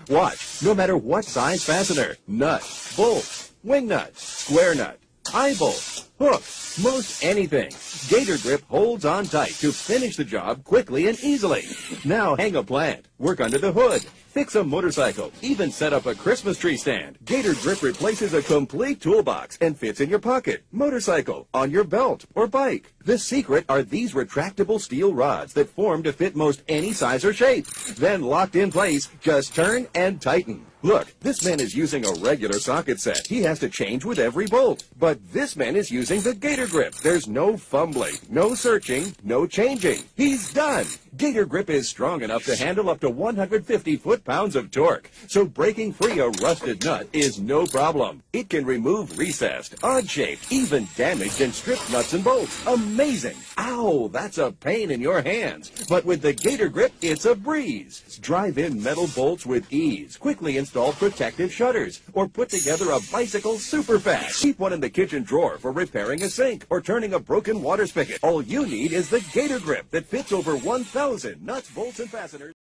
Watch, no matter what size fastener, nut, bolt, wing nut, square nut, eye bolt, hook, most anything, Gator Grip holds on tight to finish the job quickly and easily. Now hang a plant, work under the hood, fix a motorcycle, even set up a Christmas tree stand. Gator Grip replaces a complete toolbox and fits in your pocket, motorcycle, on your belt, or bike. The secret are these retractable steel rods that form to fit most any size or shape. Then locked in place, just turn and tighten. Look, this man is using a regular socket set. He has to change with every bolt. But this man is using the Gator Grip. There's no fumbling, no searching, no changing. He's done. Gator Grip is strong enough to handle up to 150 foot-pounds of torque, so breaking free a rusted nut is no problem. It can remove recessed, odd-shaped, even damaged and stripped nuts and bolts. Amazing! Ow, that's a pain in your hands. But with the Gator Grip, it's a breeze. Drive in metal bolts with ease, quickly install protective shutters, or put together a bicycle super fast. Keep one in the kitchen drawer for repairing a sink or turning a broken water spigot. All you need is the Gator Grip that fits over 1,000 nuts, bolts, and fasteners.